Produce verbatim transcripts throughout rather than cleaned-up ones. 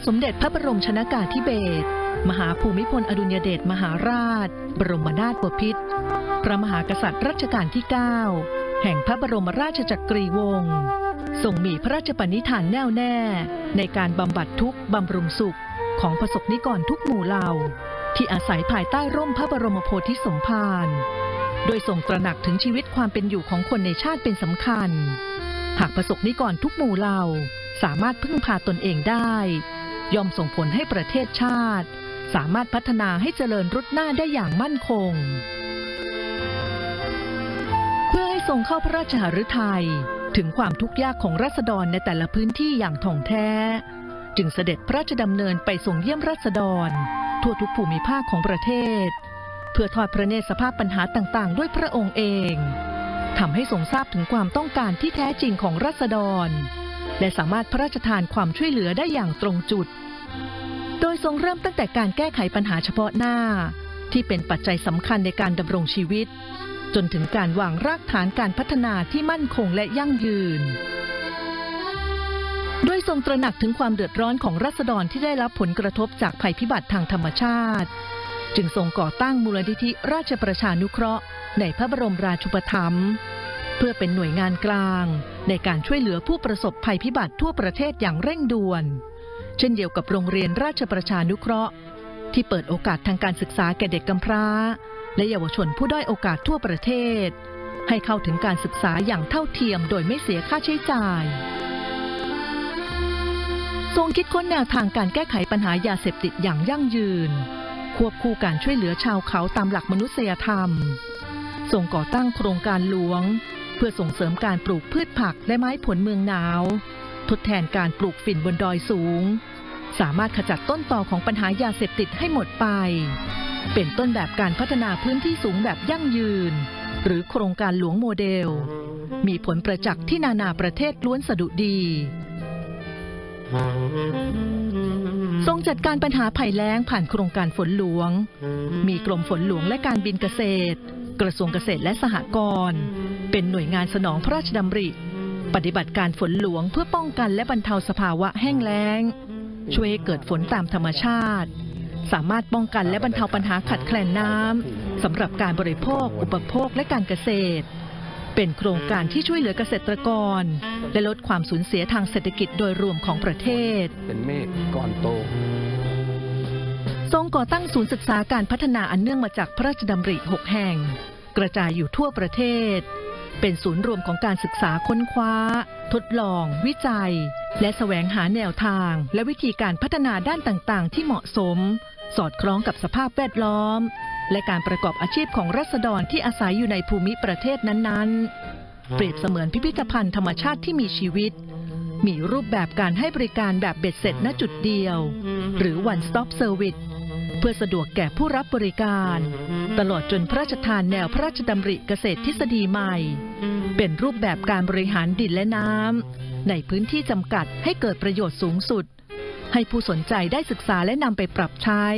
สมเด็จพระบรมชนกาธิเบศรมหาภูมิพลอดุลยเดชมหาราชบรมนาถบพิตรพระมหากษัตริย์รัชกาลที่เก้าแห่งพระบรมราชจักรีวงศ์ทรงมีพระราชปณิธานแน่วแน่ในการบำบัดทุกข์บำรุงสุขของประสบนิกรทุกหมู่เหล่าที่อาศัยภายใต้ร่มพระบรมโพธิสมภารโดยทรงตระหนักถึงชีวิตความเป็นอยู่ของคนในชาติเป็นสำคัญหากประสบนิกรทุกหมู่เหล่าสามารถพึ่งพาตนเองได้ย่อมส่งผลให้ประเทศชาติสามารถพัฒนาให้เจริญรุดหน้าได้อย่างมั่นคงเพื่อให้ทรงเข้าพระราชหฤทัยถึงความทุกข์ยากของราษฎรในแต่ละพื้นที่อย่างถ่องแท้จึงเสด็จพระราชดำเนินไปทรงเยี่ยมราษฎรทั่วทุกภูมิภาคของประเทศเพื่อทอดพระเนตรสภาพปัญหาต่างๆด้วยพระองค์เองทำให้ทรงทราบถึงความต้องการที่แท้จริงของราษฎรและสามารถพระราชทานความช่วยเหลือได้อย่างตรงจุดโดยทรงเริ่มตั้งแต่การแก้ไขปัญหาเฉพาะหน้าที่เป็นปัจจัยสำคัญในการดำรงชีวิตจนถึงการวางรากฐานการพัฒนาที่มั่นคงและยั่งยืนโดยทรงตระหนักถึงความเดือดร้อนของราษฎรที่ได้รับผลกระทบจากภัยพิบัติทางธรรมชาติจึงทรงก่อตั้งมูลนิธิราชประชานุเคราะห์ในพระบรมราชูปถัมภ์เพื่อเป็นหน่วยงานกลางในการช่วยเหลือผู้ประสบภัยพิบัติทั่วประเทศอย่างเร่งด่วนเช่นเดียวกับโรงเรียนราชประชานุเคราะห์ที่เปิดโอกาสทางการศึกษาแก่เด็กกำพร้าและเยาวชนผู้ด้อยโอกาสทั่วประเทศให้เข้าถึงการศึกษาอย่างเท่าเทียมโดยไม่เสียค่าใช้จ่ายทรงคิดค้นแนวทางการแก้ไขปัญหายาเสพติดอย่างยั่งยืนควบคู่การช่วยเหลือชาวเขาตามหลักมนุษยธรรมทรงก่อตั้งโครงการหลวงเพื่อส่งเสริมการปลูกพืชผักและไม้ผลเมืองหนาวทดแทนการปลูกฝิ่นบนดอยสูงสามารถขจัดต้นตอของปัญหายาเสพติดให้หมดไปเป็นต้นแบบการพัฒนาพื้นที่สูงแบบยั่งยืนหรือโครงการหลวงโมเดลมีผลประจักษ์ที่นานาประเทศล้วนสะดุดีทรงจัดการปัญหาภัยแล้งผ่านโครงการฝนหลวงมีกรมฝนหลวงและการบินเกษตรกระทรวงเกษตรและสหกรณ์เป็นหน่วยงานสนองพระราชดำริปฏิบัติการฝนหลวงเพื่อป้องกันและบรรเทาสภาวะแห้งแล้งช่วยให้เกิดฝนตามธรรมชาติสามารถป้องกันและบรรเทาปัญหาขาดแคลนน้ำสำหรับการบริโภคอุปโภคและการเกษตรเป็นโครงการที่ช่วยเหลือเกษตรกรและลดความสูญเสียทางเศรษฐกิจโดยรวมของประเทศเป็นเมฆก้อนโตทรงก่อตั้งศูนย์ศึกษาการพัฒนาอันเนื่องมาจากพระราชดำริหกแห่งกระจายอยู่ทั่วประเทศเป็นศูนย์รวมของการศึกษาค้นคว้าทดลองวิจัยและแสวงหาแนวทางและวิธีการพัฒนาด้านต่างๆที่เหมาะสมสอดคล้องกับสภาพแวดล้อมและการประกอบอาชีพของราษฎรที่อาศัยอยู่ในภูมิประเทศนั้นๆเปรียบเสมือนพิพิธภัณฑ์ธรรมชาติที่มีชีวิตมีรูปแบบการให้บริการแบบเบ็ดเสร็จณจุดเดียวหรือ one stop service เพื่อสะดวกแก่ผู้รับบริการตลอดจนพระราชทานแนวพระราชดำริเกษตรทฤษฎีใหม่เป็นรูปแบบการบริหารดินและน้ำในพื้นที่จำกัดให้เกิดประโยชน์สูงสุดให้ผู้สนใจได้ศึกษาและนำไปปรับใช้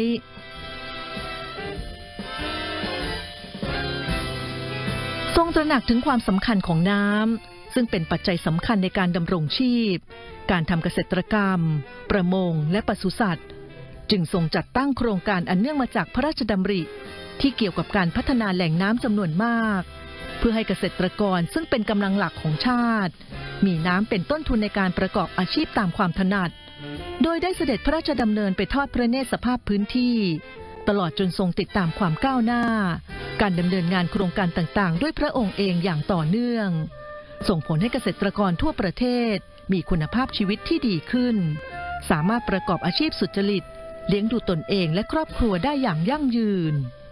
ทรงตระหนักถึงความสำคัญของน้ำซึ่งเป็นปัจจัยสำคัญในการดำรงชีพการทำเกษตรกรรมประมงและปศุสัตว์จึงทรงจัดตั้งโครงการอันเนื่องมาจากพระราชดำริที่เกี่ยวกับการพัฒนาแหล่งน้ำจำนวนมากเพื่อให้เกษตรกรซึ่งเป็นกำลังหลักของชาติมีน้ำเป็นต้นทุนในการประกอบอาชีพตามความถนัดโดยได้เสด็จพระราชดำเนินไปทอดพระเนตรสภาพพื้นที่ตลอดจนทรงติดตามความก้าวหน้าการดำเนินงานโครงการต่างๆด้วยพระองค์เองอย่างต่อเนื่องส่งผลให้เกษตรกรทั่วประเทศมีคุณภาพชีวิตที่ดีขึ้นสามารถประกอบอาชีพสุจริตเลี้ยงดูตนเองและครอบครัวได้อย่างยั่งยืน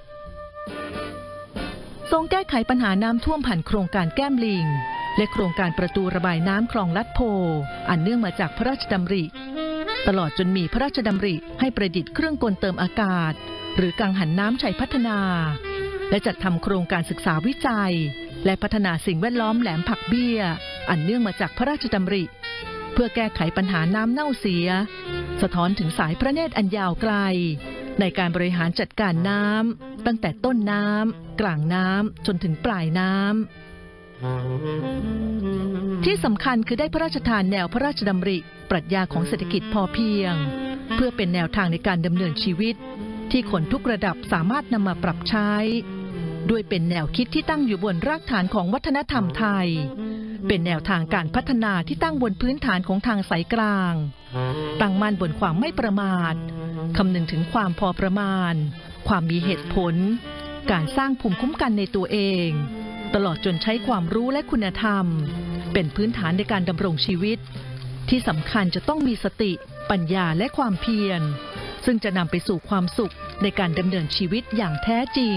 ทรงแก้ไขปัญหาน้ำท่วมผ่านโครงการแก้มลิงและโครงการประตูระบายน้ำคลองลัดโพอันเนื่องมาจากพระราชดำริตลอดจนมีพระราชดำริให้ประดิษฐ์เครื่องกลเติมอากาศหรือกังหันน้ำชัยพัฒนาและจัดทำโครงการศึกษาวิจัยและพัฒนาสิ่งแวดล้อมแหลมผักเบี้ยอันเนื่องมาจากพระราชดำริเพื่อแก้ไขปัญหาน้ำเน่าเสียสะท้อนถึงสายพระเนตรอันยาวไกลในการบริหารจัดการน้ำตั้งแต่ต้นน้ำกลางน้ำจนถึงปลายน้ำที่สำคัญคือได้พระราชทานแนวพระราชดำริปรัชญาของเศรษฐกิจพอเพียงเพื่อเป็นแนวทางในการดำเนินชีวิตที่คนทุกระดับสามารถนำมาปรับใช้ด้วยเป็นแนวคิดที่ตั้งอยู่บนรากฐานของวัฒนธรรมไทยเป็นแนวทางการพัฒนาที่ตั้งบนพื้นฐานของทางสายกลางตั้งมั่นบนความไม่ประมาทคำนึงถึงความพอประมาณความมีเหตุผลการสร้างภูมิคุ้มกันในตัวเองตลอดจนใช้ความรู้และคุณธรรมเป็นพื้นฐานในการดำรงชีวิตที่สำคัญจะต้องมีสติปัญญาและความเพียรซึ่งจะนำไปสู่ความสุขในการดำเนินชีวิตอย่างแท้จริง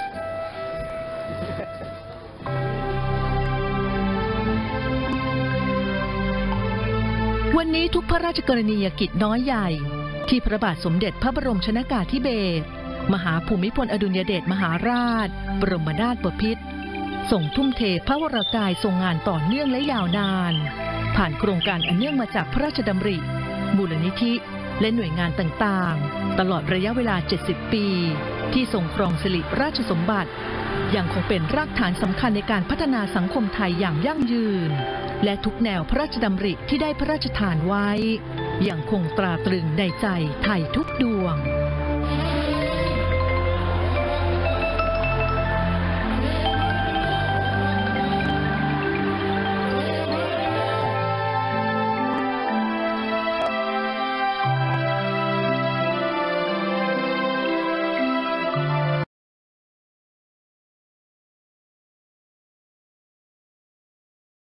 วันนี้ทุกพระราชกรณียกิจน้อยใหญ่ที่พระบาทสมเด็จพระบรมชนกาธิเบศรมหาภูมิพลอดุลยเดชมหาราชบรมนาถบพิตรทรงทุ่มเทพระวรกายทรงงานต่อเนื่องและยาวนานผ่านโครงการอันเนื่องมาจากพระราชดำริมูลนิธิและหน่วยงานต่างๆตลอดระยะเวลาเจ็ดสิบปีที่ทรงครองสิริราชสมบัติยังคงเป็นรากฐานสำคัญในการพัฒนาสังคมไทยอย่างยั่งยืนและทุกแนวพระราชดำริที่ได้พระราชทานไว้ยังคงตราตรึงในใจไทยทุกดวง